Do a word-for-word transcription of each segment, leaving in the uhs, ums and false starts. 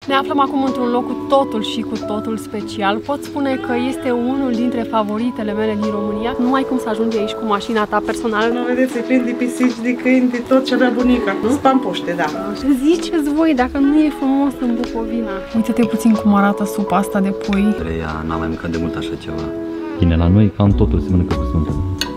Ne aflăm acum într-un loc cu totul și cu totul special. Pot spune că este unul dintre favoritele mele din România. Nu ai cum să ajungi aici cu mașina ta personală. Nu vedeți, e plin de pisici, de câini, de tot ce avea bunica. Nu? Spampoște, da. Ziceți voi dacă nu e frumos în Bucovina. Uite-te puțin cum arată supa asta de pui. Treia, n-am mai mâncat de mult așa ceva. Bine, la noi cam totul se mănâncă cu sfântă.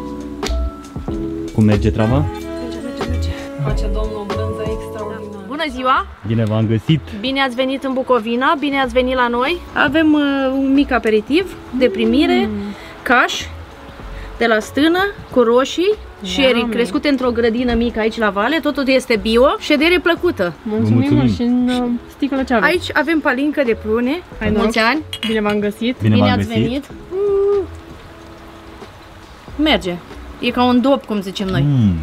Cum merge treaba? Merge, merge, merge. Face domnul o brânză extraordinară. Bună ziua! Bine v-am găsit! Bine ați venit în Bucovina, bine ați venit la noi. Avem uh, un mic aperitiv de primire, mm. caș de la stână cu roșii, sherry crescute într-o grădină mică aici la vale, totul este bio, ședere plăcută. Mulțumim, mulțumim. Și în uh, sticlă ce avem? Aici avem palincă de prune, hai mulți ani, bine v-am găsit. Bine, bine ați găsit. venit. Mm. Merge, e ca un dop, cum zicem noi. Mm.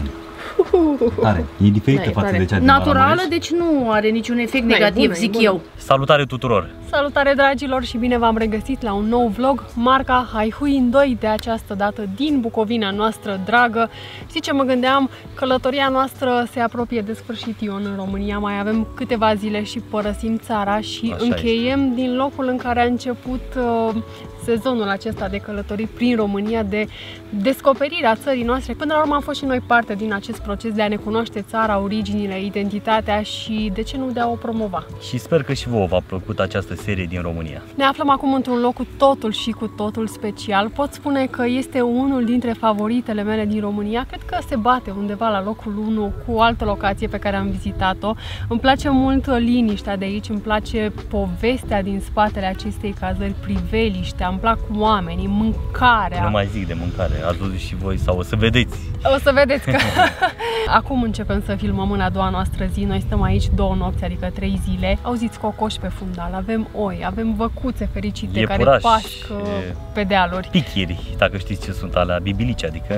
Tare. E diferită da, față tare. de cea din naturală, deci nu are niciun efect da, negativ, bună, zic eu. Salutare tuturor! Salutare dragilor și bine v-am regăsit la un nou vlog, marca Haihui doi, de această dată din Bucovina noastră dragă. Știi ce mă gândeam? Călătoria noastră se apropie de sfârșit, Ion, în România. Mai avem câteva zile și părăsim țara și așa încheiem este. din locul în care a început uh, sezonul acesta de călătorii prin România, de descoperirea țării noastre. Până la urmă am fost și noi parte din acest proces de a ne cunoaște țara, originile, identitatea și de ce nu de a o promova. Și sper că și vouă v-a plăcut această serie din România. Ne aflăm acum într-un loc cu totul și cu totul special. Pot spune că este unul dintre favoritele mele din România. Cred că se bate undeva la locul unu cu o altă locație pe care am vizitat-o. Îmi place mult liniștea de aici, îmi place povestea din spatele acestei cazări, priveliștea, îmi plac oamenii, mâncarea. Nu mai zic de mâncare, ați văzut și voi sau o să vedeți. O să vedeți că acum începem să filmăm în a doua noastră zi. Noi stăm aici două nopți, adică trei zile. Auziți cocoși pe fundal, avem oi, avem văcuțe fericite Iepuraș, care pasc e... pe dealuri. Pichiri, dacă știți ce sunt alea, bibilici, adică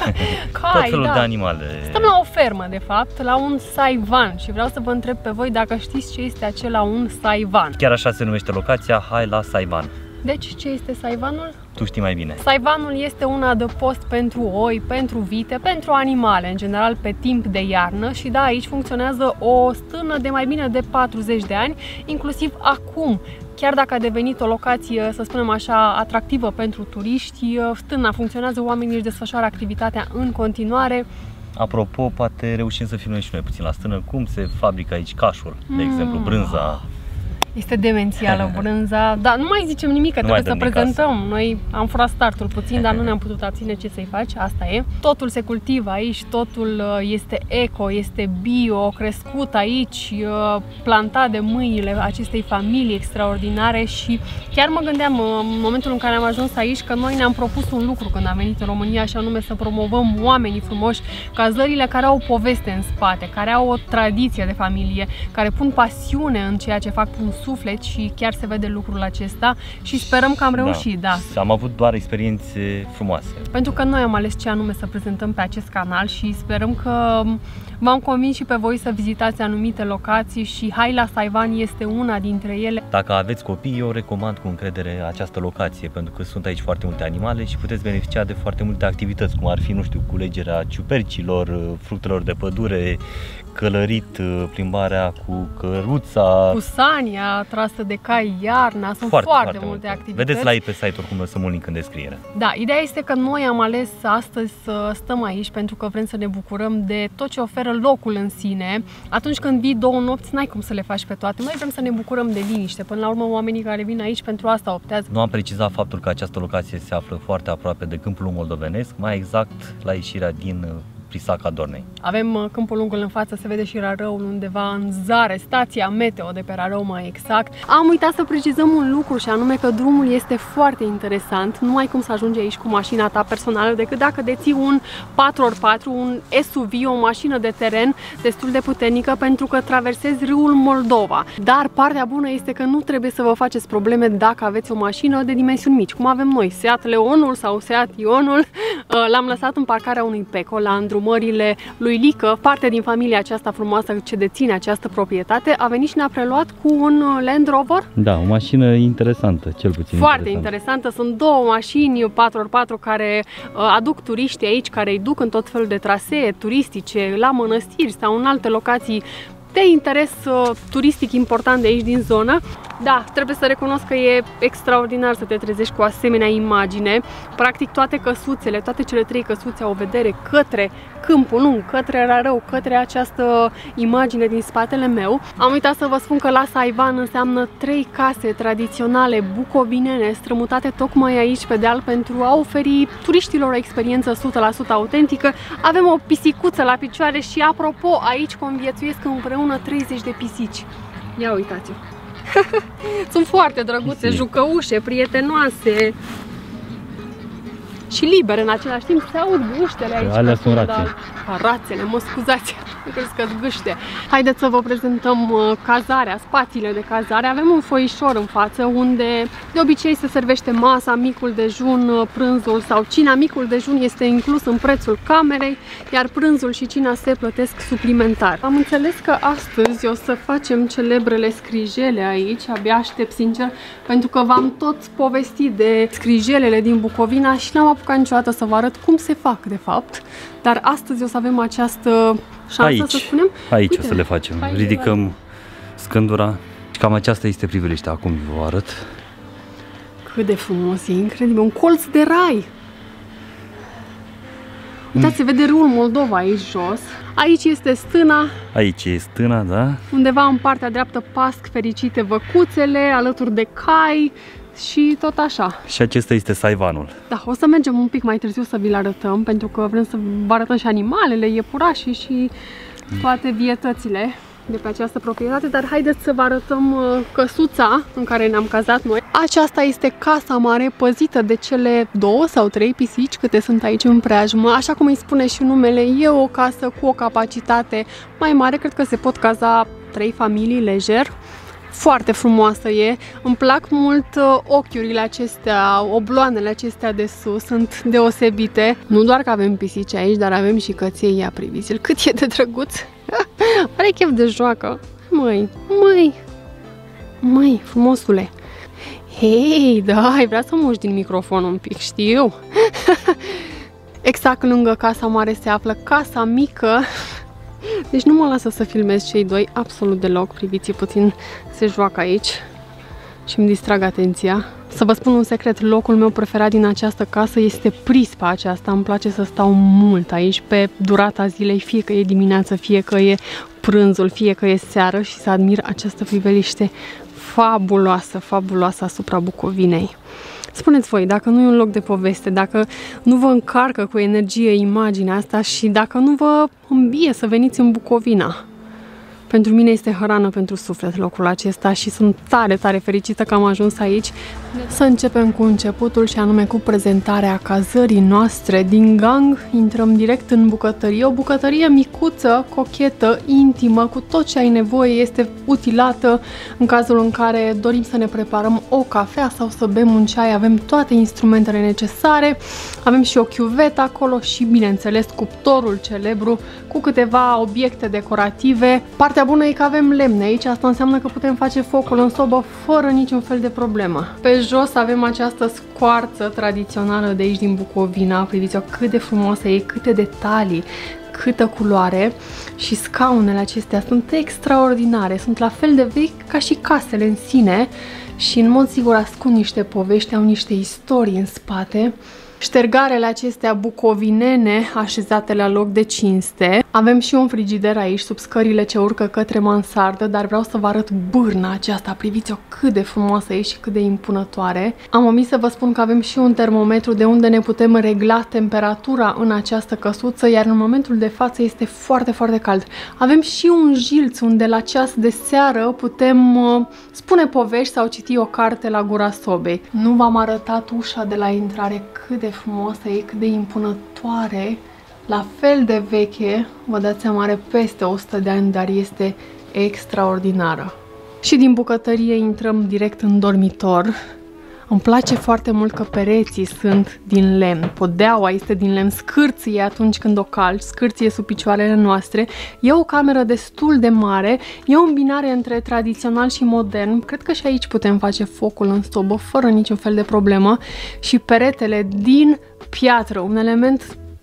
Cai, tot felul da. de animale. Stăm la o fermă, de fapt, la un saivan și vreau să vă întreb pe voi dacă știți ce este acela un saivan. Chiar așa se numește locația, hai la saivan. Deci, ce este saivanul? Tu știi mai bine. Saivanul este un adăpost pentru oi, pentru vite, pentru animale, în general pe timp de iarnă și da, aici funcționează o stână de mai bine de patruzeci de ani, inclusiv acum. Chiar dacă a devenit o locație, să spunem așa, atractivă pentru turiști, stâna funcționează, oamenii își desfășoară activitatea în continuare. Apropo, poate reușim să filmăm și noi puțin la stână cum se fabrică aici cașul, de mm. exemplu, brânza. Este demențială brânza, dar nu mai zicem nimic, că trebuie să prezentăm. Casă. Noi am furat startul puțin, dar nu ne-am putut abține, ce să-i faci, asta e. Totul se cultivă aici, totul este eco, este bio, crescut aici, plantat de mâinile acestei familii extraordinare și chiar mă gândeam în momentul în care am ajuns aici că noi ne-am propus un lucru când am venit în România și anume să promovăm oamenii frumoși, cazările care au o poveste în spate, care au o tradiție de familie, care pun pasiune în ceea ce fac, pun suflet și chiar se vede lucrul acesta și sperăm că am reușit, da. da. Am avut doar experiențe frumoase. Pentru că noi am ales ce anume să prezentăm pe acest canal și sperăm că v-am convins și pe voi să vizitați anumite locații și Hai la Saivan este una dintre ele. Dacă aveți copii, eu recomand cu încredere această locație, pentru că sunt aici foarte multe animale și puteți beneficia de foarte multe activități, cum ar fi, nu știu, culegerea ciupercilor, fructelor de pădure, călărit, plimbarea cu căruța, cu sania trasă de cai iarna, sunt foarte, foarte, foarte multe activități. Vedeți la ei pe site, oricum lăsăm un link în descriere. Da, ideea este că noi am ales astăzi să stăm aici pentru că vrem să ne bucurăm de tot ce oferă locul în sine. Atunci când vii două nopți, n-ai cum să le faci pe toate. Noi vrem să ne bucurăm de liniște. Până la urmă, oamenii care vin aici pentru asta optează. Nu am precizat faptul că această locație se află foarte aproape de Câmpul Moldovenesc, mai exact la ieșirea din Prisaca Dornei. Avem Câmpul Lungul în față, se vede și Rarăul undeva în zare, stația meteo de pe Rarău mai exact. Am uitat să precizăm un lucru și anume că drumul este foarte interesant. Nu ai cum să ajungi aici cu mașina ta personală decât dacă deții un patru ori patru, un S U V, o mașină de teren destul de puternică pentru că traversezi râul Moldova. Dar partea bună este că nu trebuie să vă faceți probleme dacă aveți o mașină de dimensiuni mici, cum avem noi, Seat Leonul sau Seat Ionul. L-am lăsat în parcarea unui Peco la îndrumările lui Lică, parte din familia aceasta frumoasă ce deține această proprietate, a venit și ne-a preluat cu un Land Rover. Da, o mașină interesantă, cel puțin foarte interesantă. interesantă. Sunt două mașini patru ori patru care uh, aduc turiștii aici, care îi duc în tot felul de trasee turistice, la mănăstiri sau în alte locații de interes uh, turistic important de aici din zonă. Da, trebuie să recunosc că e extraordinar să te trezești cu asemenea imagine. Practic toate căsuțele, toate cele trei căsuțe au o vedere către Câmpul Lung, către Rarău, către această imagine din spatele meu. Am uitat să vă spun că La Saivan înseamnă trei case tradiționale bucovinene strămutate tocmai aici pe deal pentru a oferi turiștilor o experiență o sută la sută autentică. Avem o pisicuță la picioare și, apropo, aici conviețuiesc împreună treizeci de pisici. Ia uitați-o! Sunt foarte drăguțe, jucăușe, prietenoase și libere în același timp. Se aud gâștele aici. Alea sunt rațe. Rațele, mă scuzați, crezi că-s gâște. Haideți să vă prezentăm cazarea, spațiile de cazare. Avem un foișor în față unde de obicei se servește masa, micul dejun, prânzul sau cina. Micul dejun este inclus în prețul camerei, iar prânzul și cina se plătesc suplimentar. Am înțeles că astăzi o să facem celebrele scrijele aici, abia aștept sincer, pentru că v-am tot povestit de scrijelele din Bucovina și n-am apucat niciodată să vă arăt cum se fac de fapt. Dar astăzi o să avem această șansă, aici, să spunem. Aici Uite, o să le facem. Ridicăm scândura. Cam aceasta este priveliștea. Acum vă arăt. Cât de frumos, e incredibil. Un colț de rai. Uitați, se vede râul Moldova aici jos. Aici este stâna. Aici e stâna, da? Undeva în partea dreaptă pasc fericite văcuțele, alături de cai și tot așa. Și acesta este Saivanul. Da, o să mergem un pic mai târziu să vi-l arătăm, pentru că vrem să vă arătăm și animalele, iepurașii și toate vietățile de pe această proprietate, dar haideți să vă arătăm căsuța în care ne-am cazat noi. Aceasta este casa mare păzită de cele două sau trei pisici câte sunt aici în preajmă. Așa cum îi spune și numele, e o casă cu o capacitate mai mare, cred că se pot caza trei familii lejer. Foarte frumoasă e, îmi plac mult ochiurile acestea, obloanele acestea de sus, sunt deosebite. Nu doar că avem pisici aici, dar avem și căței, ia priviți-l, cât e de drăguț. Are chef de joacă. Măi, măi, măi, frumosule. Hei, da, ai vrea să muși din microfon un pic, știu. Exact lângă casa mare se află casa mică. Deci nu mă lasă să filmez cei doi absolut deloc, priviți puțin, se joacă aici și îmi distrag atenția. Să vă spun un secret, locul meu preferat din această casă este prispa aceasta, îmi place să stau mult aici pe durata zilei, fie că e dimineață, fie că e prânzul, fie că e seară, și să admir această priveliște fabuloasă, fabuloasă asupra Bucovinei. Spuneți voi, dacă nu e un loc de poveste, dacă nu vă încarcă cu energie imaginea asta și dacă nu vă îmbie să veniți în Bucovina. Pentru mine este hrană pentru suflet locul acesta și sunt tare, tare fericită că am ajuns aici. Să începem cu începutul și anume cu prezentarea cazării noastre din gang. Intrăm direct în bucătărie, o bucătărie micuță, cochetă, intimă, cu tot ce ai nevoie, este utilată în cazul în care dorim să ne preparăm o cafea sau să bem un ceai, avem toate instrumentele necesare, avem și o chiuvetă acolo și, bineînțeles, cuptorul celebru cu câteva obiecte decorative. Partea bună e că avem lemne aici, asta înseamnă că putem face focul în sobă fără niciun fel de problemă. Pe jos avem această scoarță tradițională de aici din Bucovina, priviți-o cât de frumoasă e, câte detalii, câtă culoare, și scaunele acestea sunt extraordinare, sunt la fel de vechi ca și casele în sine și în mod sigur ascund niște povești, au niște istorii în spate. Ștergarele acestea bucovinene așezate la loc de cinste. Avem și un frigider aici sub scările ce urcă către mansardă, dar vreau să vă arăt bârna aceasta. Priviți-o cât de frumoasă e și cât de impunătoare. Am omis să vă spun că avem și un termometru de unde ne putem regla temperatura în această căsuță, iar în momentul de față este foarte, foarte cald. Avem și un jilț unde la ceas de seară putem uh, spune povești sau citi o carte la gura sobei. Nu v-am arătat ușa de la intrare, cât de frumoasă e, cât de impunătoare, la fel de veche, vă dați seama, are peste o sută de ani, dar este extraordinară. Și din bucătărie intrăm direct în dormitor. Îmi place foarte mult că pereții sunt din lemn, podeaua este din lemn, scârție atunci când o calci, scârție sub picioarele noastre. E o cameră destul de mare, e o îmbinare între tradițional și modern. Cred că și aici putem face focul în sobă fără niciun fel de problemă. Și peretele din piatră, un element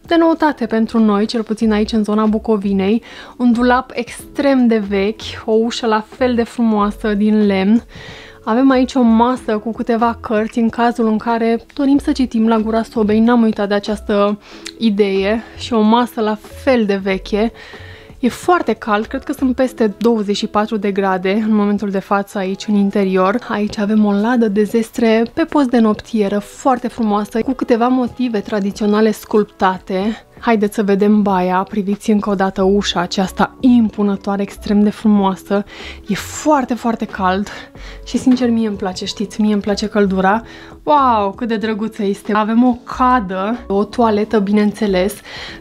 de noutate pentru noi, cel puțin aici în zona Bucovinei. Un dulap extrem de vechi, o ușă la fel de frumoasă din lemn. Avem aici o masă cu câteva cărți în cazul în care dorim să citim la gura sobei. N-am uitat de această idee și o masă la fel de veche. E foarte cald, cred că sunt peste douăzeci și patru de grade în momentul de față aici în interior. Aici avem o ladă de zestre pe post de noptieră, foarte frumoasă, cu câteva motive tradiționale sculptate. Haideți să vedem baia, priviți încă o dată ușa aceasta impunătoare, extrem de frumoasă. E foarte, foarte cald și sincer mie îmi place, știți, mie îmi place căldura. Wow, cât de drăguță este! Avem o cadă, o toaletă, bineînțeles,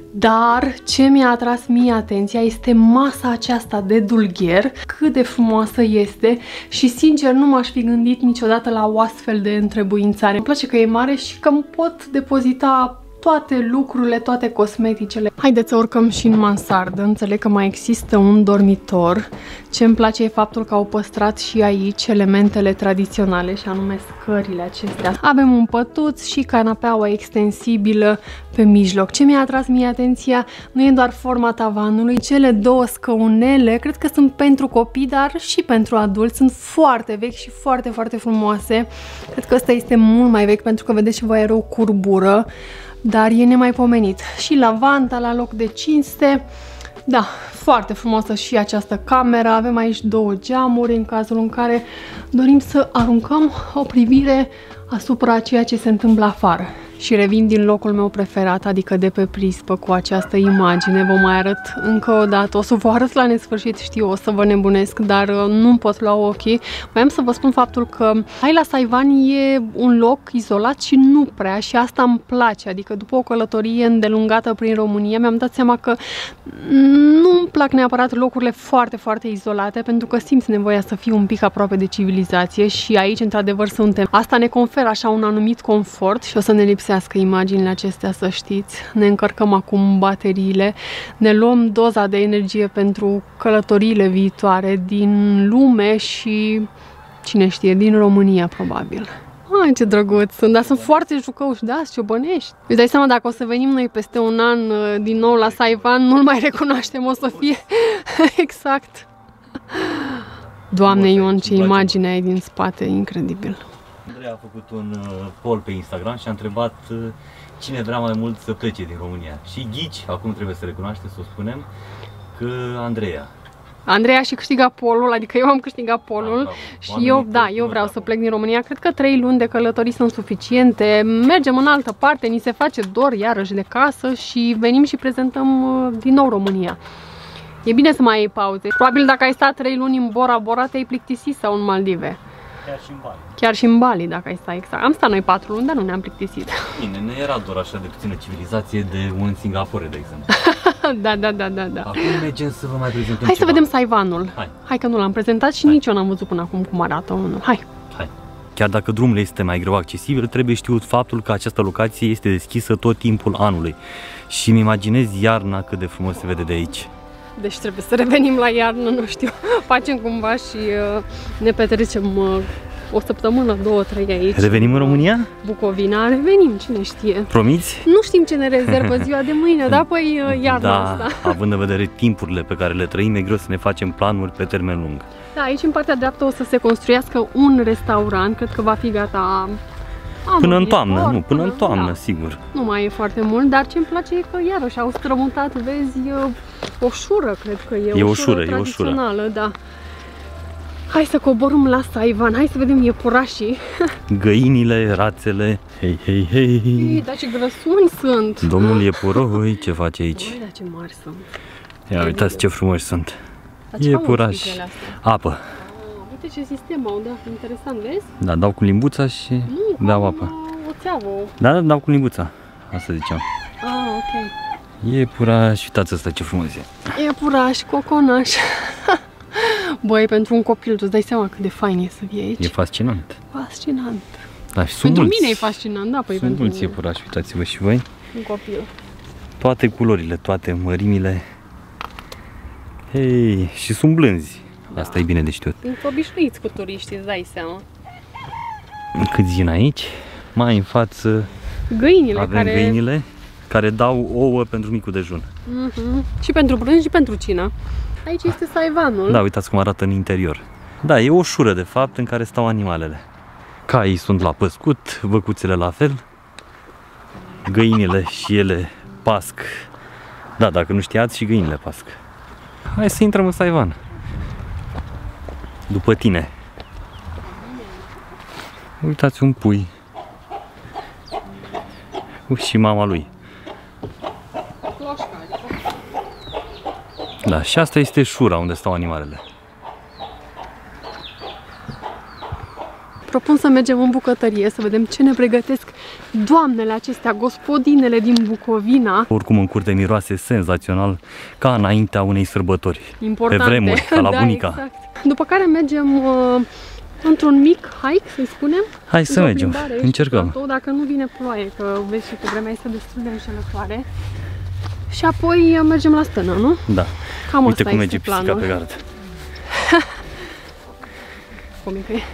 dar ce mi-a atras mie atenția este masa aceasta de dulgher, cât de frumoasă este și sincer nu m-aș fi gândit niciodată la o astfel de întrebuințare. Îmi place că e mare și că îmi pot depozita toate lucrurile, toate cosmeticele. Haideți să urcăm și în mansardă. Înțeleg că mai există un dormitor. Ce îmi place e faptul că au păstrat și aici elementele tradiționale, și anume scările acestea. Avem un pătuț și canapeaua extensibilă pe mijloc. Ce mi-a atras mie atenția nu e doar forma tavanului, cele două scăunele, cred că sunt pentru copii, dar și pentru adulți. Sunt foarte vechi și foarte, foarte frumoase. Cred că ăsta este mult mai vechi pentru că vedeți și voi are o curbură, dar e nemaipomenit. Și lavanta la loc de cinste. Da, foarte frumoasă și această cameră. Avem aici două geamuri în cazul în care dorim să aruncăm o privire asupra ceea ce se întâmplă afară. Și revin din locul meu preferat, adică de pe prispă, cu această imagine. Vă mai arăt încă o dată. O să vă arăt la nesfârșit, știu, o să vă nebunesc, dar nu pot lua ochii. Voiam să vă spun faptul că Hai la Saivan e un loc izolat și nu prea, și asta îmi place. Adică după o călătorie îndelungată prin România, mi-am dat seama că nu îmi plac neapărat locurile foarte, foarte izolate, pentru că simți nevoia să fii un pic aproape de civilizație și aici, într-adevăr, suntem. Asta ne conferă așa un anumit confort și o să ne lipsească imaginile acestea, să știți. Ne încărcăm acum bateriile, ne luăm doza de energie pentru călătoriile viitoare din lume și, cine știe, din România, probabil. Ai, ce drăguț sunt, dar sunt foarte jucăuși, da, ciobănești. Îți dai seama, dacă o să venim noi peste un an din nou la Saivan, nu-l mai recunoaștem, o să fie exact. Doamne Ion, ce imagine ai din spate, incredibil. Andrei a făcut un uh, poll pe Instagram și a întrebat uh, cine vrea mai mult să plece din România. Și ghici, acum trebuie să recunoaște, să o spunem, că Andreea. Andreea și câștiga polul, adică eu am câștigat polul, da, și oamenii eu, da, eu vreau să plec din România. Cred că trei luni de călătorii sunt suficiente. Mergem în altă parte, ni se face dor iarăși de casă și venim și prezentăm uh, din nou România. E bine să mai iei pauze. Probabil dacă ai stat trei luni în Bora Bora, te-ai plictisit, sau în Maldive. Chiar și în Bali. Chiar și în Bali, dacă ai stat, exact. Am stat noi patru luni, dar nu ne-am plictisit. Bine, ne era doar așa de puțină civilizație de un Singapore, de exemplu. Da, da, da, da, da. Acum mergem să vă mai prezentăm Hai ceva. să vedem Saivanul. Hai. Hai că nu l-am prezentat și Hai. nici eu n-am văzut până acum cum arată unul. Hai. Hai. Chiar dacă drumul este mai greu accesibil, trebuie știut faptul că această locație este deschisă tot timpul anului. Și îmi imaginez iarna cât de frumos se vede de aici. Deci trebuie să revenim la iarnă, nu știu. Facem cumva și uh, ne petrecem uh, o săptămână, două, trei aici. Revenim în România? Bucovina, revenim, cine știe. Promiți? Nu știm ce ne rezervă ziua de mâine, da? Păi uh, iarna Da, asta. având în vedere timpurile pe care le trăim, e greu să ne facem planuri pe termen lung. Da, aici în partea dreaptă o să se construiască un restaurant, cred că va fi gata Până în viitor, toamnă, nu, până, până în toamnă, da. Sigur. Nu mai e foarte mult, dar ce-mi place e că iarăși au strămutat, vezi, o șură, cred că e, E o o șură șură, e o șură. tradițională, da. Hai să coborâm la Saivan, hai să vedem iepurașii. Găinile, rațele, hei, hei, hei. Ei, dar ce grăsuni sunt! Domnul iepuroi, ce face aici? Băi, dar ce mari sunt! Ia uitați ce frumoși sunt. Dar ce fac Iepurași, mosquitele astea? apă. Ah, uite ce sistem au, da, interesant, vezi? Da, dau cu limbuța și Nu, dau am apă. o țeavă. Da, dau cu limbuța, asta ziceam. Ah, ok. Iepuraș, uitați asta ce frumos e. Iepuraș, coconaș. Băi, pentru un copil, tu îți dai seama cât de fain e să vii aici? E fascinant. Fascinant. Da, și sunt Pentru mulți. mine e fascinant, da, păi Sunt pentru mulți iepurași, uitați-vă și voi. un copil. Toate culorile, toate mărimile. Hei, și sunt blânzi. Asta e bine de știut. Sunt obișnuiți cu turiștii, îți dai seama. Cât vin aici, mai în față Găinile avem care... găinile care dau ouă pentru micul dejun. Mm-hmm. Și pentru prânz și pentru cină. Aici este saivanul. Da, uitați cum arată în interior. Da, e o șură de fapt în care stau animalele. Caii sunt la păscut, văcuțele la fel. Găinile și ele pasc. Da, dacă nu știați, și găinile pasc. Hai să intrăm în saivan. După tine. Uitați un pui. Și mama lui. Da, și asta este șura unde stau animalele. Propun să mergem în bucătărie, să vedem ce ne pregătesc doamnele acestea, gospodinele din Bucovina. Oricum în curte miroase senzațional, ca înaintea unei sărbători. Importante. Pe vremuri, ca la da, bunica. Exact. După care mergem uh, într-un mic hike, să-i spunem. Hai să mergem, încercăm. Platou, dacă nu vine ploaie, că vezi și că vremea este destul de înșelătoare. Și apoi mergem la stână, nu? Da. Cam uite asta cum merge este pisica planul. pe gard. Comică e.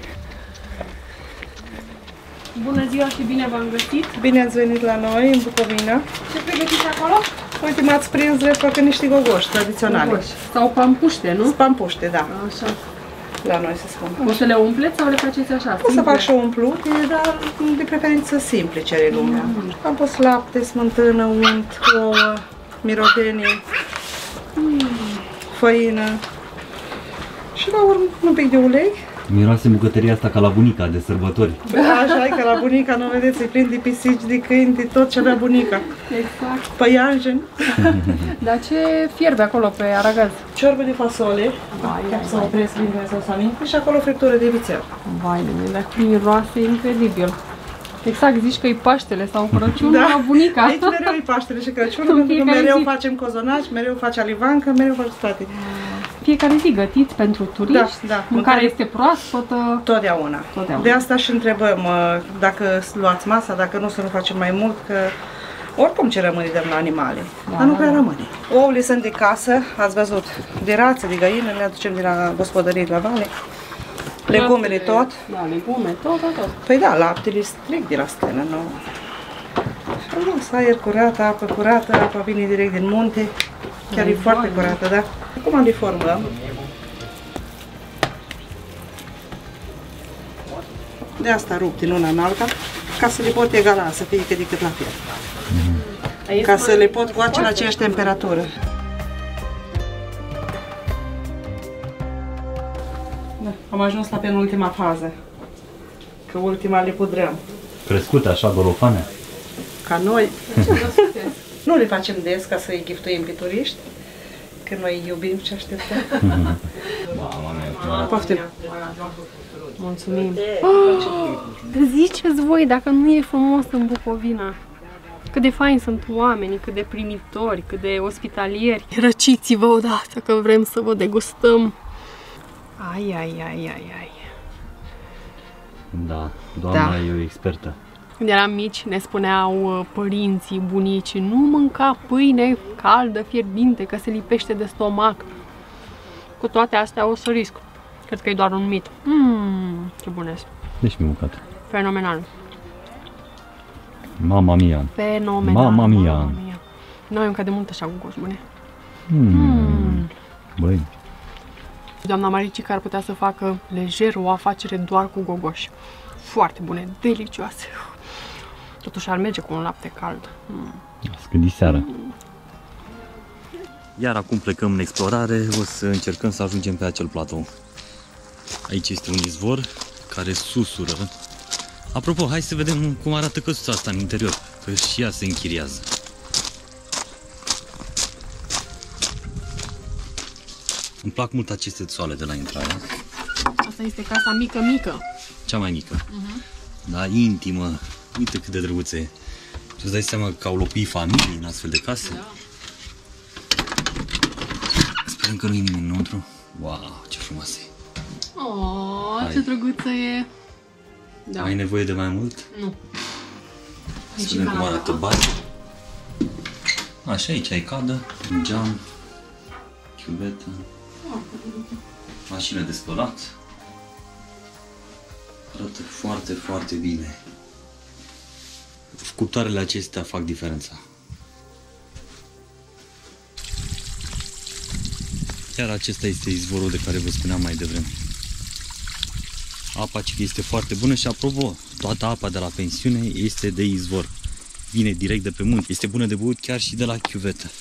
Bună ziua și bine v-am găsit! Bine ați venit la noi, în Bucovina. Ce pregătiți acolo? Uite, m-ați prins drept făcă niște gogoși tradiționale. Gogoși. Sau pampuște, nu? Spampuște, da. Așa. La noi se spune. O să le umpleți sau le faceți așa? Pot să fac și umplute, dar de preferință simple cere lumea. Mm. Am pus lapte, smântână, unt, ouă, mirodenii, mm. făină și la urmă un pic de ulei. Miroase bucătăria asta ca la bunica de sărbători. Așa e, că la bunica, nu vedeți, e plin de pisici, de câini, de tot ce avea bunica. Exact. Păianjen. Dar ce fierbe acolo pe aragaz? Ciorbă de fasole, Vai, să opresc bine sau să aminte, și acolo friptură de vițel. vai de mine, dar cum miroase incredibil. Exact, zici că e Paștele sau Crăciunul Da. la bunica. Aici mereu e Paștele și Crăciunul, pentru că fiecare mereu zi. facem cozonaci, mereu face alivancă, mereu face toate. Fiecare zi gătiți pentru turiști, Da, da. mâncarea Mâncare- este proaspătă. Totdeauna. Totdeauna. De asta și întrebăm uh, dacă luați masa, dacă nu să nu facem mai mult, că oricum ce rămâne dăm la animale, Da, dar nu da, prea da. rămâne. Ouăle sunt de casă, ați văzut, de rață, de găină, le aducem de la gospodărie de la vale. Legumele tot. Da, legume, tot, tot, tot. Păi da, laptele strict de la stână, nu? Frumos, aer curat, apă curată, apa vine direct din munte. Chiar e foarte curată, da? Acum le formăm. De asta rup din una în alta, ca să le pot egala, să fie cât de cât la fel. Ca să le pot coace la aceeași temperatură. Da, am ajuns la penultima fază, că ultima le pudrăm. Crescute așa, golofane? Ca noi. Nu le facem des ca să-i giftuim pe turiști, că noi iubim și așteptăm. Poftim. Mulțumim. Oh, ziceți voi dacă nu e frumos în Bucovina. Cât de faini sunt oamenii, cât de primitori, cât de ospitalieri. Răciți-vă odată că vrem să vă degustăm. Ai, ai, ai, ai, ai. Da, doamna Da. e o expertă. Când eram mici ne spuneau uh, părinții, bunicii, nu mânca pâine caldă, fierbinte, că se lipește de stomac. Cu toate astea o să risc. Cred că e doar un mit. Mmm, ce bun este. Deci mi-a mâncat. Fenomenal. Mama mia. Fenomenal. Mama mia. Mama mia. Noi încă de mult așa cu goși bune. Mm. Băi, Doamna Maricica ar putea să facă lejer o afacere doar cu gogoși. Foarte bune, delicioase. Totuși ar merge cu un lapte cald. Mm. scândi seara. Iar acum plecăm în explorare, o să încercăm să ajungem pe acel platou. Aici este un izvor care susură. Apropo, hai să vedem cum arată căsuța asta în interior, că și ea se închiriază. Îmi plac mult aceste țoale de la intrare. Asta este casa mică-mică. Cea mai mică. Uh-huh. Da, intimă. Uite cât de drăguță e. Tu îți dai seama că au locuit familii în astfel de case? Da. Sperăm că nu e nimeni înăuntru. Wow, ce frumoasă e. Oh, Hai. ce drăguță e. Da. Ai nevoie de mai mult? Nu. Să vedem cum arată baza. Așa, aici ai cadă, un geam, chiuvetă, mașină de spălat. Arată foarte, foarte bine. Cuptoarele acestea fac diferența. Chiar acesta este izvorul de care vă spuneam mai devreme. Apa este foarte bună și, apropo, toată apa de la pensiune este de izvor. Vine direct de pe munte. Este bună de băut chiar și de la chiuvetă.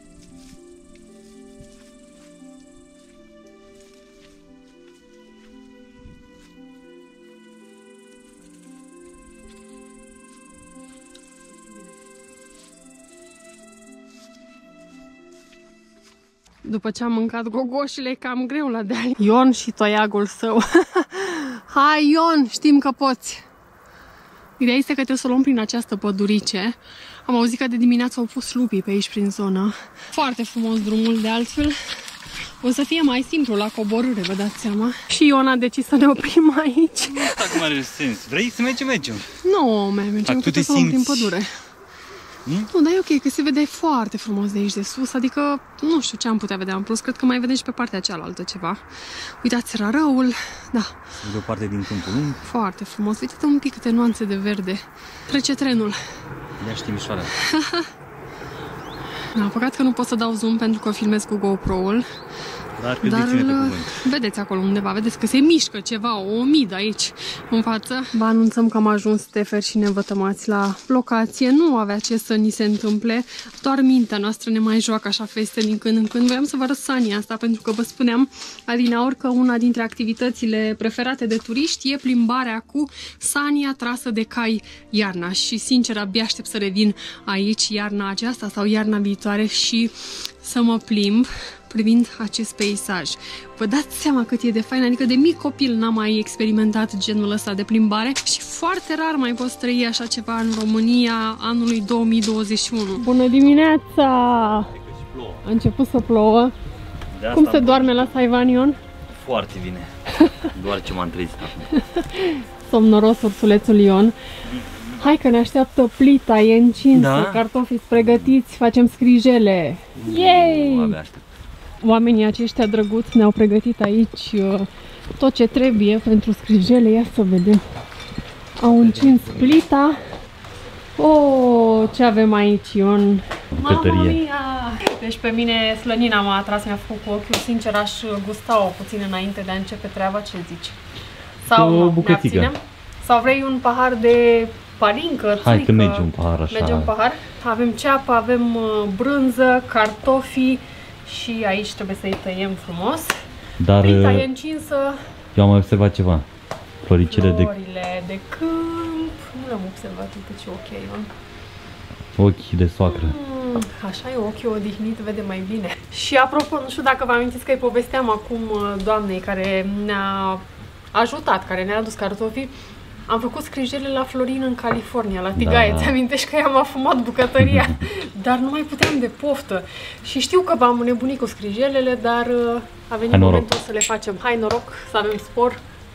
După ce am mâncat gogoșile, e cam greu la deal. Ion și toiagul său. Hai, Ion, știm că poți. Ideea este că trebuie să o luăm prin această pădurice. Am auzit că de dimineață au pus lupii pe aici prin zonă. Foarte frumos drumul, de altfel. O să fie mai simplu la coborâre, vă dați seama. Și Ion a decis să ne oprim aici. Nu știu cum are sens. Vrei să mergem, mergem. Nu, mergem, că trebuie să o luăm prin pădure. Hmm? Nu, dar e ok, că se vede foarte frumos de aici de sus, adică nu știu ce am putea vedea în plus, cred că mai vedem și pe partea cealaltă ceva. Uitați rărăul, da. De o parte din câmpul lung. Foarte frumos, uite-te un pic câte nuanțe de verde. Trece trenul. Ia știi Mișoara. Da, păcat că nu pot să dau zoom pentru că filmez cu GoPro-ul. Dar, Dar îl, vedeți acolo undeva, vedeți că se mișcă ceva, o omidă aici în față. Vă anunțăm că am ajuns tefer și nevătămați la locație. Nu avea ce să ni se întâmple, doar mintea noastră ne mai joacă așa feste din când în când. Voiam să vă arăt Sania asta pentru că vă spuneam adineauri că una dintre activitățile preferate de turiști e plimbarea cu Sania trasă de cai iarna. Și sincer abia aștept să revin aici iarna aceasta sau iarna viitoare și să mă plimb privind acest peisaj. Vă dați seama cât e de fain, adică de mic copil n-am mai experimentat genul ăsta de plimbare și foarte rar mai poți trăi așa ceva în România anului două mii douăzeci și unu. Bună dimineața! A început să plouă. Cum se doarme la Saivan, Ion? Foarte bine. Doar ce m-am trezit acum. Somnoros ursulețul Ion. Hai că ne așteaptă plita, e încinsă, da? Cartofii pregătiți, facem scrijele. Yay! Nu, abia aștept. Oamenii aceștia drăguți ne-au pregătit aici uh, tot ce trebuie pentru scrijele. Ia să vedem. Au încins plita. Oh, ce avem aici, Ion? Mamma mia! Deci pe mine slănina m-a atras, mi-a făcut cu ochiul. Sincer, aș gusta-o puțin înainte de a începe treaba. Ce zici? Sau o ne abținem? Sau vrei un pahar de palincă, țuică? Hai că merge un pahar așa. Merge un pahar. Avem ceapă, avem brânză, cartofi. Și aici trebuie să-i tăiem frumos. Dar plita e încinsă. Eu am observat ceva. Floricele de... Florile de câmp. Nu le-am observat, uite ce ochi ai, Ion. Ochi de soacră. Mm, așa e, ochiul odihnit, vede mai bine. Și apropo, nu știu dacă vă amintiți că îi povesteam acum doamnei care ne-a ajutat, care ne-a adus cartofii. Am făcut scrijele la Florin în California, la Tigaie. Da. Ți-amintești că i-am afumat bucătăria, dar nu mai puteam de poftă. Și știu că v-am nebunit cu scrijelele, dar a venit Hai momentul noroc. să le facem. Hai noroc, să avem spor.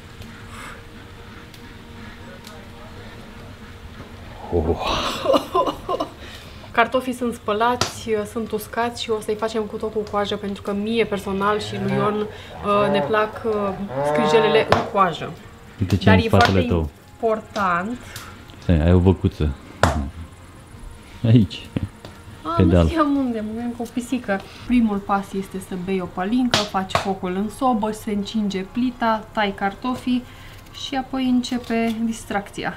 Oh. Cartofii sunt spălați, sunt uscați și o să-i facem cu tot cu coajă, pentru că mie personal și lui Ion ne plac scrijelele în coajă. Uite ce Dar în e spatele foarte tău. important. Stai, ai o văcuță. Aici. A, nu știam unde, mă gândeam cu o pisică. Primul pas este să bei o palincă, faci focul în sobă, se încinge plita, tai cartofii și apoi începe distracția.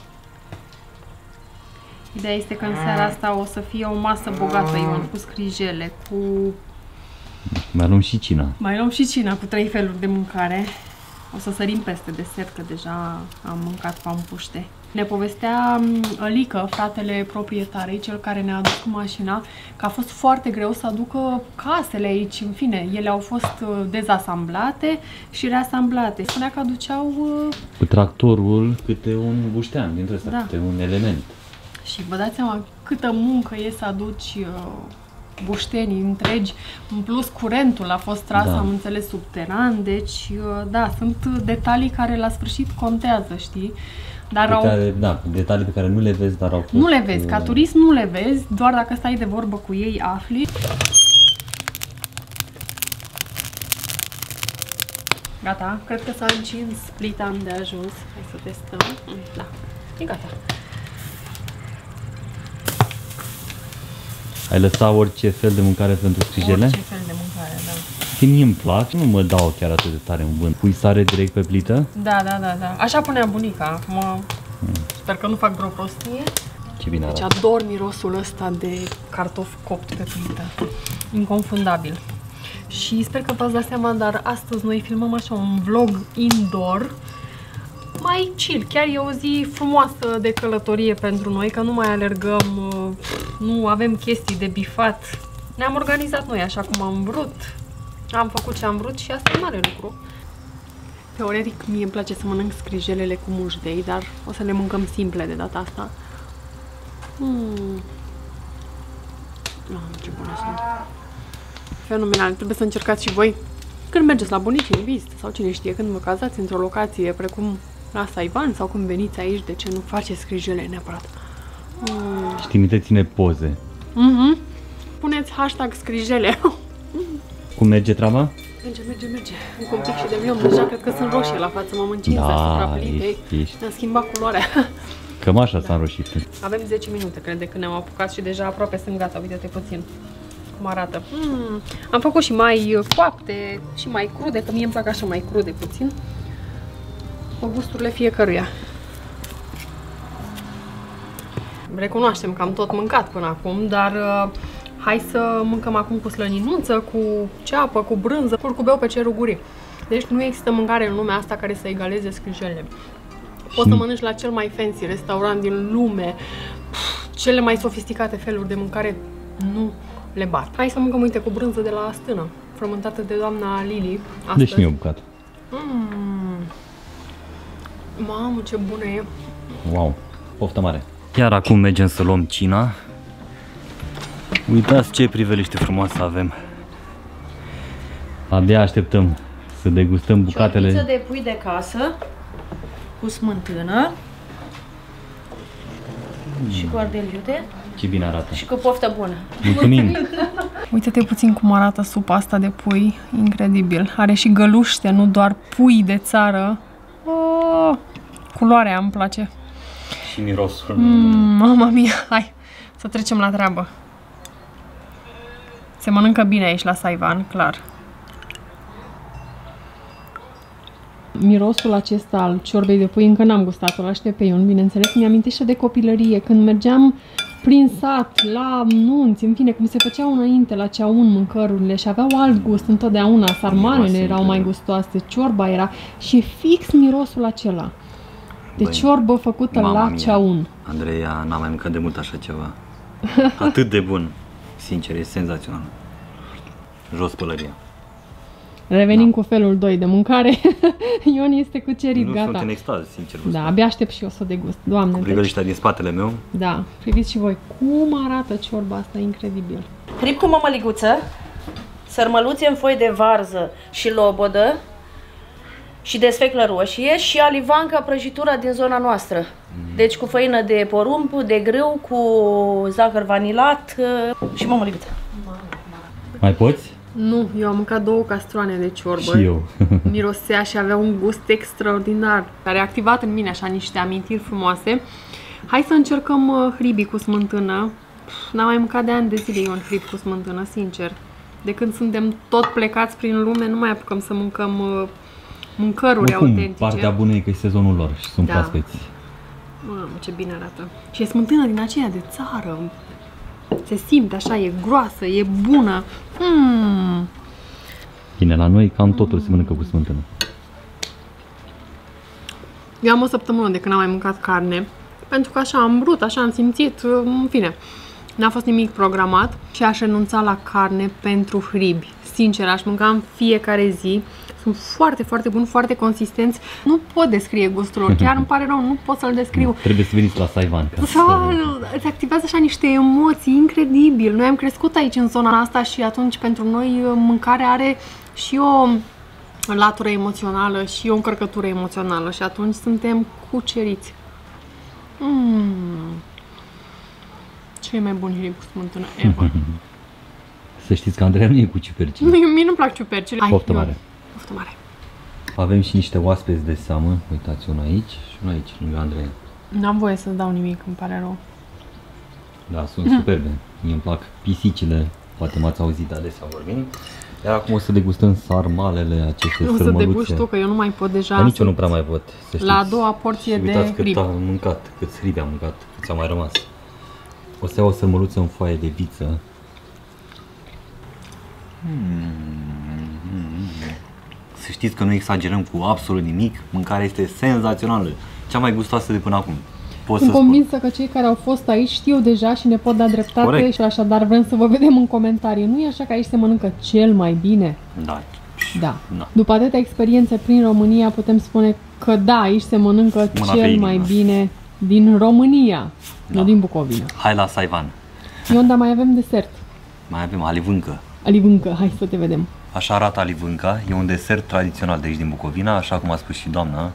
Ideea este că în seara asta o să fie o masă bogată, Ion, cu scrijele, cu... Mai luăm și cina. Mai luăm și cina cu trei feluri de mâncare. O să sărim peste desert, că deja am mâncat pampuște. Ne povestea Alică, fratele proprietarei, cel care ne-a adus cu mașina, că a fost foarte greu să aducă casele aici. În fine, ele au fost dezasamblate și reasamblate. Spunea că aduceau... Cu tractorul câte un buștean dintre ăsta, da. Câte un element. Și vă dați seama câtă muncă e să aduci... Uh, buștenii întregi, în plus curentul a fost tras, da. Am înțeles, subteran, deci da, sunt detalii care la sfârșit contează, știi? Dar au... care, da, detalii pe care nu le vezi, dar au fost... Nu le vezi, ca turist nu le vezi, doar dacă stai de vorbă cu ei afli. Gata, cred că s-a încins plita de ajuns. Hai să testăm. Da, e gata. Ai lăsat orice fel de mâncare pentru scrijele? Orice fel de mâncare, da. Că mie îmi plac, nu mă dau chiar atât de tare în vânt. Pui sare direct pe plită? Da, da, da, da. Așa punea bunica. Acum hmm. sper că nu fac vreo prostie. Ce bine Deci arată. ador mirosul ăsta de cartof copt pe plită. Inconfundabil. Și sper că v-ați dat seama, dar astăzi noi filmăm așa un vlog indoor. Mai chill, chiar e o zi frumoasă de călătorie pentru noi, că nu mai alergăm, nu avem chestii de bifat. Ne-am organizat noi așa cum am vrut, am făcut ce am vrut și asta e mare lucru. Teoretic, mie îmi place să mănânc scrijelele cu mușdei, dar o să le mâncăm simple de data asta. Mm. Oh, ce bună sunt! Fenomenal, trebuie să încercați și voi când mergeți la bunici în vizită sau cine știe, când vă cazați într-o locație precum la Saivan sau când veniți aici, de ce nu faceți scrijele neapărat. Mm. Și trimiteți-ne poze. Mm-hmm. Puneți hashtag scrijele. Cum merge treaba? Merge, merge, merge. Încă un pic și de viom. Deja cred că sunt roșie la față, m-am încins asupra plitei. Ne-am schimbat culoarea. Cămașa s-a înroșit. Avem zece minute, cred, de când ne-am apucat și deja aproape sunt gata. Uite-te puțin cum arată. Mm. Am făcut și mai coapte și mai crude, că mie îmi plac așa mai crude puțin. Cu gusturile fiecăruia. Recunoaștem că am tot mâncat până acum, dar uh, hai să mâncăm acum cu slăninuță, cu ceapă, cu brânză, curcubeu pe cerul gurii. Deci nu există mâncare în lumea asta care să egaleze scrijele. Poți să mănânci la cel mai fancy restaurant din lume, cele mai sofisticate feluri de mâncare nu le bat. Hai să mâncăm, uite, cu brânză de la stână, frământată de doamna Lili astăzi. Deci mi-e o bucată. Mm. Mamă, ce bună e! Wow, poftă mare! Iar acum mergem să luăm cina. Uitați ce priveliște frumoasă avem. Abia așteptăm să degustăm bucatele. Ciorbiță de pui de casă cu smântână mm. și cu ardei iute. Ce bine arată. Și cu poftă bună. Mulțumim! Uite-te puțin cum arată supa asta de pui. Incredibil. Are și găluște, nu doar pui de țară. Oh, culoarea îmi place. Și mirosul. Mm, mama mia, hai să trecem la treabă. Se mănâncă bine aici la Saivan, clar. Mirosul acesta al ciorbei de pui încă n-am gustat-o, la aștept pe Ion, bineînțeles. Mi-amintește de copilărie, când mergeam prin sat, la nunți, în fine, cum se făceau înainte la ceaun mâncărurile și aveau alt gust întotdeauna. Sarmalele erau mai gustoase, ciorba era și fix mirosul acela de Băi, ciorbă făcută la mia. ceaun. Andreea n-a mai mâncat de mult așa ceva. Atât de bun. Sincer, e senzațional. Jos pălăria. Revenim da. cu felul doi de mâncare. Ion este cucerit, nu gata. sunt în extaz, sincer. Da, abia aștept și eu să o degust. Doamne, priveliștea din spatele meu. Da, priviți și voi cum arată ciorba asta, incredibil. Hrib cu mămăliguță, sărmăluțe în foi de varză și lobodă și de sfeclă roșie și alivanca, prăjitura din zona noastră. Mm. Deci cu făină de porumb, de grâu, cu zahăr vanilat și mămăliguță. Mai poți? Nu, eu am mâncat două castroane de ciorbă. Și eu. Mirosea și avea un gust extraordinar, care a activat în mine așa niște amintiri frumoase. Hai să încercăm uh, hribii cu smântână. N-am mai mâncat de ani de zile eu un hrib cu smântână, sincer. De când suntem tot plecați prin lume, nu mai apucăm să mâncăm uh, mâncăruri Oricum, autentice. partea bună e că e sezonul lor și sunt da. proaspeți. Mamă, ce bine arată. Și e smântână din aceea de țară. Se simte așa, e groasă, e bună. Mm. Bine, la noi cam totul mm. se mănâncă cu smântână. Eu am o săptămână de când am mai mâncat carne, pentru că așa am vrut, așa am simțit, în fine. N-a fost nimic programat și aș renunța la carne pentru hribi. Sincer, aș mânca în fiecare zi. Sunt foarte, foarte buni, foarte consistenți. Nu pot descrie gustul lor, chiar îmi pare rău, nu pot să-l descriu. Trebuie să veniți la Saivan. Ca Sau, să... îți activează așa niște emoții incredibil. Noi am crescut aici în zona asta și atunci pentru noi mâncarea are și o latură emoțională și o încărcătură emoțională și atunci suntem cuceriți. Mm. Cei mai buni hribi cu smântână ever. Să știți că Andreea nu e cu ciupercile. Mie, mie nu-mi plac ciupercile. Poftă mare. Poftă mare. Avem și niște oaspeți de seamă. Uitați, unul aici și unul aici, lângă Andreea. N-am voie să dau nimic, îmi pare rău. Da, sunt superbe. Mie îmi plac pisicile. Poate m-ați auzit adesea vorbind. Iar acum o să degustăm sarmalele aceste Nu sărmăluțe. să degust tu, că eu nu mai pot deja. Dar nici eu nu prea mai pot, să La a știți. doua porție Și de uitați cât hrib. am mâncat, câți hribi am mâncat, câți au mai rămas. O să iau o sărmăluță în foaie de viță. Să știți că nu exagerăm cu absolut nimic, mâncarea este senzațională, cea mai gustoasă de până acum. Pot Sunt să spun. convinsă că cei care au fost aici știu deja și ne pot da dreptate. Corect. Și așadar vrem să vă vedem în comentarii. Nu e așa că aici se mănâncă cel mai bine? Da. Da. Da. După atâtea experiențe prin România putem spune că da, aici se mănâncă Mâna pe cel inimă. mai bine din România, Da. nu din Bucovina. Hai la Saivan. Ionda, mai avem desert. Mai avem alivâncă. Alivâncă, hai să te vedem. Așa arată alivânca, e un desert tradițional de aici din Bucovina, așa cum a spus și doamna.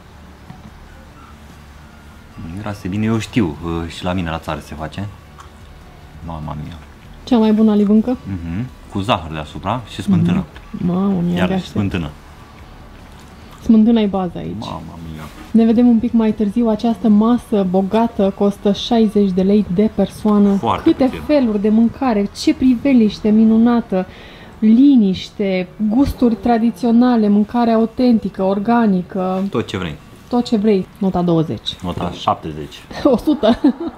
Miroase bine, eu știu, și la mine la țară se face. Mama mia. Cea mai bună alivâncă? Mhm. Cu zahăr deasupra și smântână. Mamă mia, Iar de și smântână. Smântâna e baza aici. Mama mia. Ne vedem un pic mai târziu. Această masă bogată costă șaizeci de lei de persoană. Foarte Câte puțin. feluri de mâncare, ce priveliște minunată, liniște, gusturi tradiționale, mâncare autentică, organică, Tot ce vrei. tot ce vrei. Nota douăzeci. Nota șaptezeci. o sută.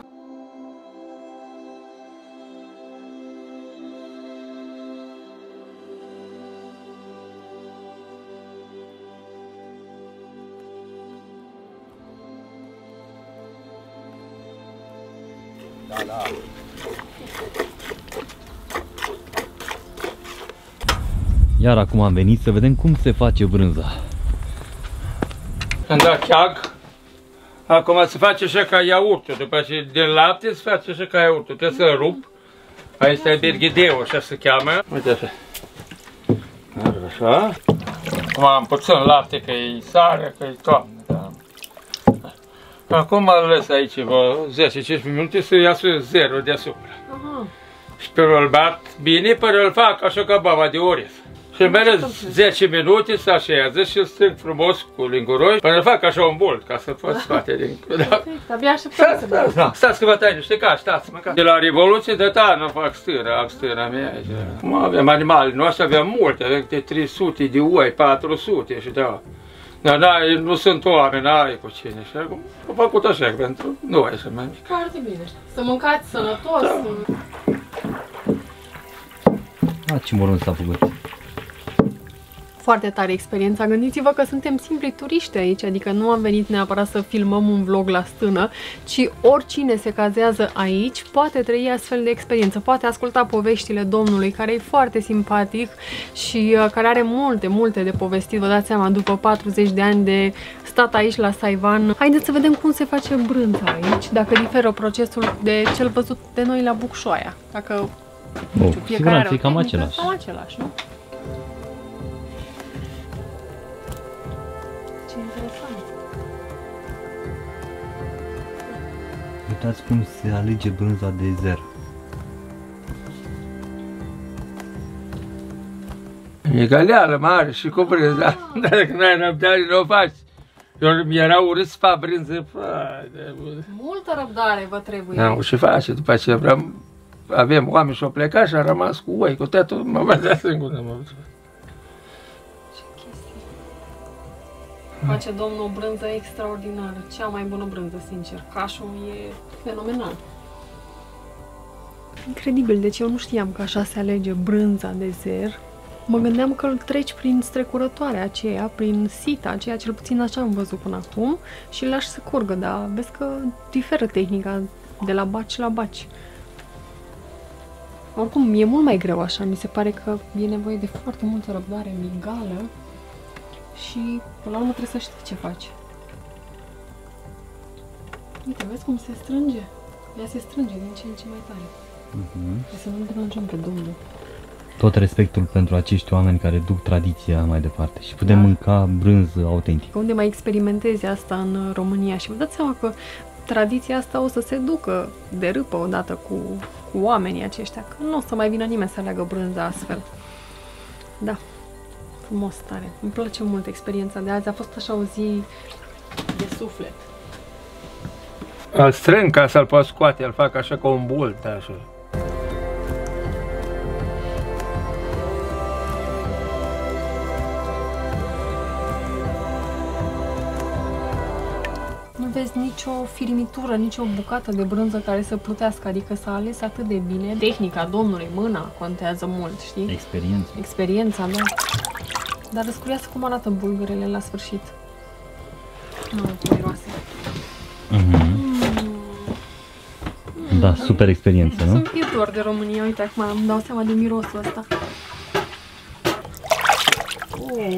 Iar acum am venit să vedem cum se face brânza. Când da cheag, acum se face așa ca iaurtul, după ce din lapte se face așa ca iaurtul, trebuie să rup. Aici este berghideu, așa se cheamă. Uite așa. Așa. Acum am puțin lapte, că e sare, că e toamnă. Da. Acum îl lăs aici vreo zece cincisprezece minute să iasă zero deasupra. Aha. Și pe îl bat bine până îl fac așa ca baba de orez. Și mereu zece minute se așează și îl strâng frumos cu linguroi până îl fac așa un bol, ca să pot scoate din... Da. Perfect, abia așteptăm să vedem. Da, stați că vă tai niște cași, stați măcar. De la Revoluție de ta nu fac stâră, am stâra mea aici. Cum aveam animale noastre, aveam multe, aveam de trei sute de oi, patru sute și da. Dar n-ai, nu sunt oameni, n-ai cu cine. Și acum am făcut așa pentru noi să mai mic. Foarte bine. Să mâncați sănătos. Da. Să... Ah, ce mărunt s-a făcut. Foarte tare experiența. Gândiți-vă că suntem simpli turiști aici, adică nu am venit neapărat să filmăm un vlog la stână, ci oricine se cazează aici poate trăi astfel de experiență, poate asculta poveștile domnului, care e foarte simpatic și uh, care are multe, multe de povestit. Vă dați seama, după patruzeci de ani de stat aici la Saivan. Haideți să vedem cum se face brânza aici, dacă diferă procesul de cel văzut de noi la Bucșoaia. Dacă Oh, fiecare are siguranță o e cam tehnică, același. cam același, nu? Ce interesant. Uitați cum se alege brânza de zer. E galeală mare și cu brânza, dar dacă n-ai răbdare, nu o faci. Eu mi-era urât să fac brânză, fai de bun. Multă răbdare vă trebuie. N-am ce face, după aceea vreau, avem oameni și-au plecat și am rămas cu oi, cu totul, mă vedea singur, nu mă vedea. Ce chestie. Face domnul o brânză extraordinară. Cea mai bună brânză, sincer. Cașul e fenomenal. Incredibil, deci eu nu știam că așa se alege brânza de zer. Mă gândeam că îl treci prin strecurătoarea aceea, prin sita aceea, cel puțin așa am văzut până acum, și îl lași să curgă, dar vezi că diferă tehnica de la baci la baci. Oricum, e mult mai greu așa, mi se pare că e nevoie de foarte multă răbdare, migală și, până la urmă, trebuie să știi ce faci. Uite, vezi cum se strânge? Ea se strânge din ce în ce mai tare. Uh-huh. Să nu deranjăm pe domnul. Tot respectul pentru acești oameni care duc tradiția mai departe și putem da. mânca brânză autentică. Unde mai experimentezi asta în România și vă dați seama că tradiția asta o să se ducă de râpă odată cu, cu oamenii aceștia, că nu o să mai vină nimeni să aleagă brânza astfel. Da, frumos, tare. Îmi place mult experiența de azi, a fost așa o zi de suflet. Îl strâng ca să-l pot scoate, îl fac așa ca un bult, așa. vezi nicio firmitură, nicio bucată de brânză care să plutească, adică s-a ales atât de bine. Tehnica domnului, mâna, contează mult, știi? Experiență. Experiența, da. Dar răscuriați cum arată bulgurele la sfârșit. Nu, miroase. Mm-hmm. Mm. Da, super experiență, nu? Sunt iubitor de România, uite, acum îmi dau seama de mirosul ăsta. Oh.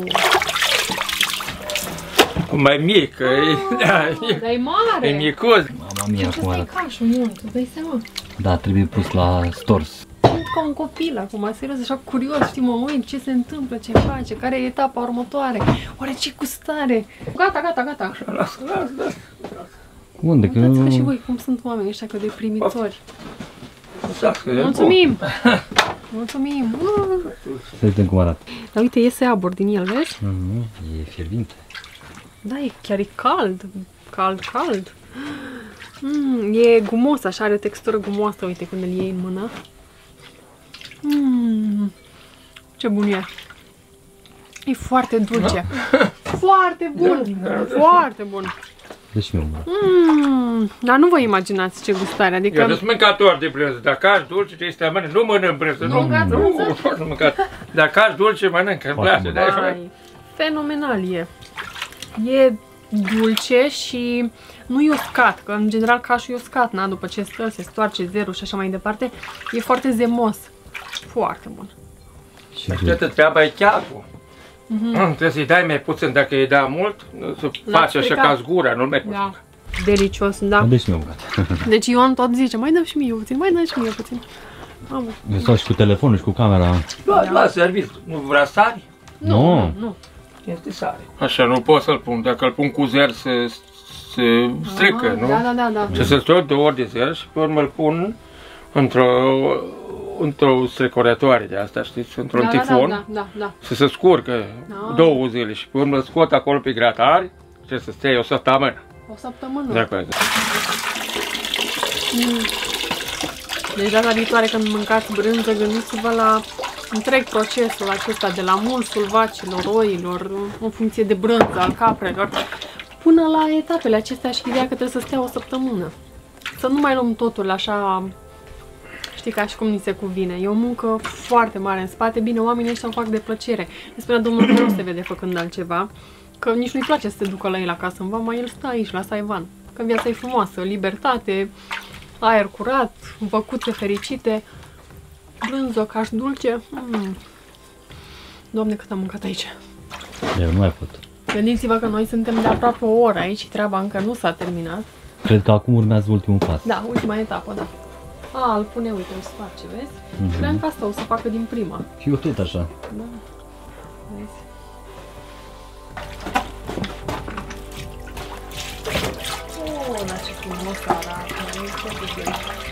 Mai mic, e, da, e, Dar e mare! e micuț. Mama mia, Ce cum ăsta e arată. cașul mult, îți dai seama? Da, trebuie pus la stors. Sunt ca un copil acum, serios, așa curios, știi, mă uit ce se întâmplă, ce face, care e etapa următoare, oare ce gustare? Gata, gata, gata! Lasă, lasă, lasă. Unde? Că... Uitați că și voi cum sunt oamenii ăștia că de primitori. Lasă, Mulțumim! Mulțumim! Să vedem cum arată. Dar uite, iese abur din el, vezi? Mm, e fierbinte. Da, e chiar e cald, cald, cald. Mm, e gumos, așa, are o textură gumoasă, uite, când îl iei în mână. Mm, ce bun e! E foarte dulce. Foarte bun! Foarte bun! Deci mi Mm, dar nu vă imaginați ce gustare, adică... Eu nu sunt mâncator de brânză, dacă aș dulce, trebuie să te mănânc, nu mănânc brânză, nu, mâncați nu, brânză? nu, nu mâncat. Dacă aș dulce, mănânc, îmi place, de așa. Vai, fenomenal e. E dulce și nu e uscat, că în general cașul e uscat, na, după ce stă, se stoarce zero și așa mai departe. E foarte zemos. Foarte bun. Și Toată treaba e cheagul. Mm-hmm. Trebuie să-i dai mai puțin, dacă îi dai mult, să faci așa stricat. ca zgura, nu mai Da. Delicios, da. Deci mi-am bucat. Deci Ioan tot zice, mai dăm și mie puțin, mai dăm și mie puțin. Am. Eu stau și cu telefonul și cu camera. La, la serviciu, nu vrea sari? Nu. Nu. Este sare. Așa, nu pot să-l pun, dacă îl pun cu zer se, se strică, Ah, nu? Da, da, da, da. Și să-l tot două ori de zer și pe urmă îl pun într-o într-o strecurătoare de asta, știți, într-un Da, da, tifon, da, da, da. să se scurcă Da. două zile și pe urmă îl scot acolo pe grătar și să stea o săptămână. O săptămână. De acord. Mm. Deci data viitoare când mâncați brânză, gândiți-vă la întreg procesul acesta, de la mulsul vacilor, oilor, în funcție de brânză, al caprelor, până la etapele acestea și ideea că trebuie să stea o săptămână. Să nu mai luăm totul așa, știi, ca și cum ni se cuvine. E o muncă foarte mare în spate. Bine, oamenii ăștia o fac de plăcere. Ne spunea domnul că nu se vede făcând altceva, că nici nu-i place să se ducă la el acasă în vama, el stă aici, la Saivan. Că viața e frumoasă, libertate, aer curat, văcuțe fericite, brânză, caș dulce. Mm. Doamne, cât am mâncat aici! Eu nu mai pot. Gândiți-vă că noi suntem de aproape o oră aici și treaba încă nu s-a terminat. Cred că acum urmează ultimul pas. Da, ultima etapă, da. A, îl pune, uite, îl sparge, vezi? Mhm. Cream că asta o să facă din prima. Și eu tot așa. Da. Vezi? Oh, dar ce frumos arată, vezi? Ce frumos.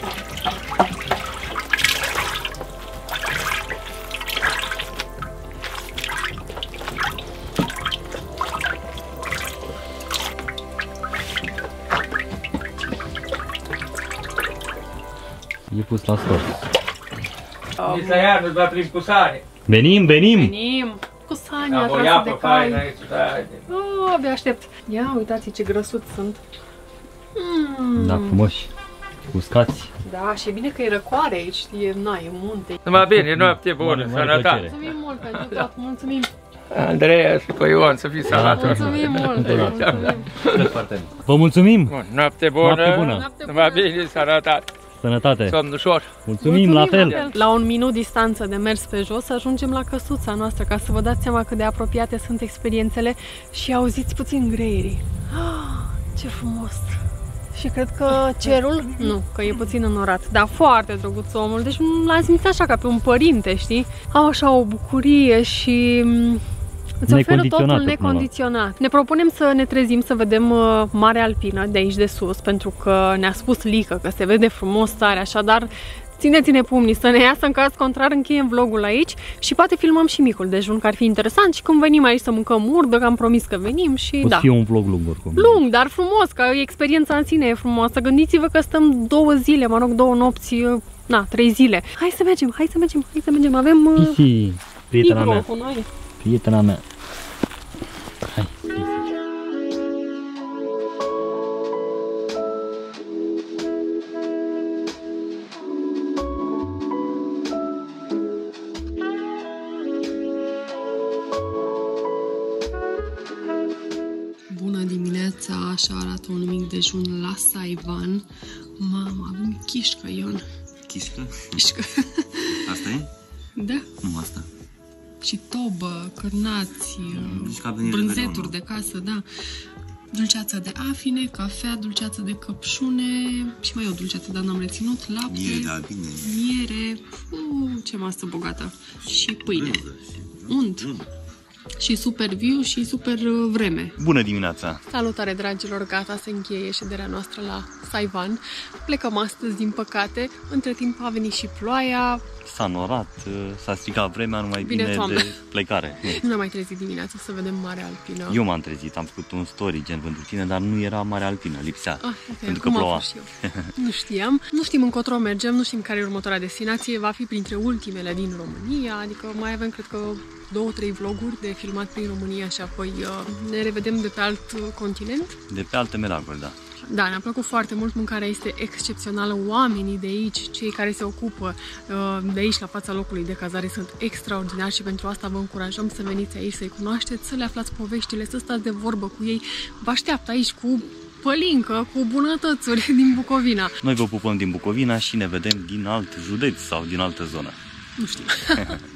E pus la stors. Nisaiar nu-ți va prin cu sare. Venim, venim! Venim! Cu sania Am o trasă iapă de faină cai. aici, da. Oh, abia aștept. Ia, uitați ce grăsuți sunt. Mm. Da, frumoși. Uscați. Da, și e bine că e răcoare aici, e, na, e munte. Numai bine, noapte bună, Mare- mare sănătate. plăcere. Mulțumim mult pentru tot, mulțumim. Andreea și pe Ion să fii sănătos. Mulțumim mult, mulțumim. Vă mulțumim! Bun, noapte bună. Noapte bună. Noapte Numai bună. bine, sănătate. Sănătate! Somn ușor. Mulțumim, la fel! La un minut distanță de mers pe jos, ajungem la căsuța noastră, ca să vă dați seama cât de apropiate sunt experiențele și auziți puțin greierii. Ah, ce frumos! Și cred că cerul, nu, că e puțin înorat, dar foarte drăguț omul, deci l-am simțit așa ca pe un părinte, știi? Au așa o bucurie și mm, îți oferă totul Necondiționată, necondiționat. Ne propunem să ne trezim să vedem uh, Marea Alpină de aici de sus, pentru că ne-a spus Lică că se vede frumos tare, așadar țineți-ne pumnii să ne iasă, în caz contrar încheiem vlogul aici și poate filmăm și micul dejun, că ar fi interesant și când venim aici să mâncăm urdă, că am promis că venim și O să da. fie un vlog lung oricum. Lung, dar frumos, că experiența în sine e frumoasă. Gândiți-vă că stăm două zile, mă rog, două nopți, na, trei zile. Hai să mergem, hai să mergem, hai să mergem. Avem uh, Pisi, prietena Igro mea, cu noi. prietena mea. Hai, Pisi. Așa arată un mic dejun la Saivan. Mamă, avem chișcă, Ion. Chișcă? Chișcă. Asta e? Da. Nu asta. Și tobă, cârnați, Mm, brânzeturi de casă, da. Dulceață de afine, cafea, dulceață de căpșune și mai e o dulceață, dar n-am reținut, lapte, Miere de albine. miere, uh, ce masă bogată, și pâine, unt. Mm. Și super viu și super vreme. Bună dimineața! Salutare, dragilor! Gata, se încheie șederea noastră la Saivan. Plecăm astăzi, din păcate. Între timp a venit și ploaia. S-a norat, s-a stricat vremea, numai Bine, bine, Doamne. de plecare. Nu ne-am mai trezit dimineața să vedem Marea Alpină. Eu m-am trezit, am făcut un story gen pentru tine, dar nu era Marea Alpină, lipsea. Ah, okay. Pentru că Cum ploua. am fost și eu. Nu știam. Nu știm încotro mergem, nu știm care e următoarea destinație. Va fi printre ultimele din România, adică mai avem, cred că, două, trei vloguri de filmat prin România și apoi uh, ne revedem de pe alt continent. De pe alte meraguri, da. Da, ne-a plăcut foarte mult, mâncarea este excepțională, oamenii de aici, cei care se ocupă uh, de aici la fața locului de cazare sunt extraordinari și pentru asta vă încurajăm să veniți aici, să-i cunoașteți, să le aflați poveștile, să stați de vorbă cu ei. Vă așteaptă aici cu pălincă, cu bunătățuri din Bucovina. Noi vă pupăm din Bucovina și ne vedem din alt județ sau din altă zonă. Nu știu.